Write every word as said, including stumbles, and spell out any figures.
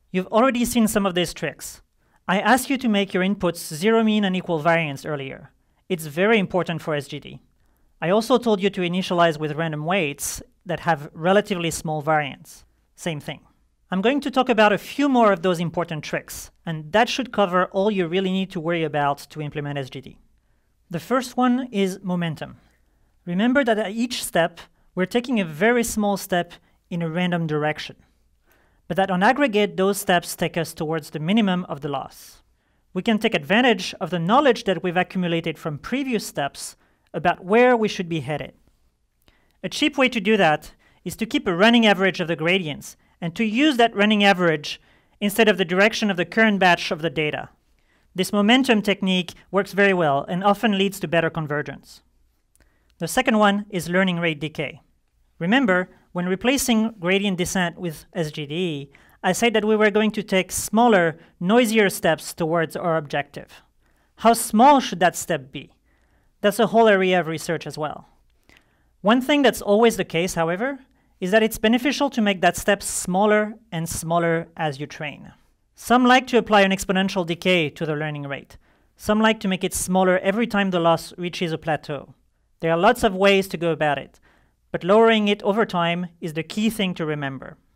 You've already seen some of these tricks. I asked you to make your inputs zero mean and equal variance earlier. It's very important for S G D. I also told you to initialize with random weights that have relatively small variance. Same thing. I'm going to talk about a few more of those important tricks, and that should cover all you really need to worry about to implement S G D. The first one is momentum. Remember that at each step, we're taking a very small step in a random direction, but that on aggregate, those steps take us towards the minimum of the loss. We can take advantage of the knowledge that we've accumulated from previous steps about where we should be headed. A cheap way to do that is to keep a running average of the gradients and to use that running average instead of the direction of the current batch of the data. This momentum technique works very well and often leads to better convergence. The second one is learning rate decay. Remember, when replacing gradient descent with S G D, I said that we were going to take smaller, noisier steps towards our objective. How small should that step be? That's a whole area of research as well. One thing that's always the case, however, is that it's beneficial to make that step smaller and smaller as you train. Some like to apply an exponential decay to the learning rate. Some like to make it smaller every time the loss reaches a plateau. There are lots of ways to go about it, but lowering it over time is the key thing to remember.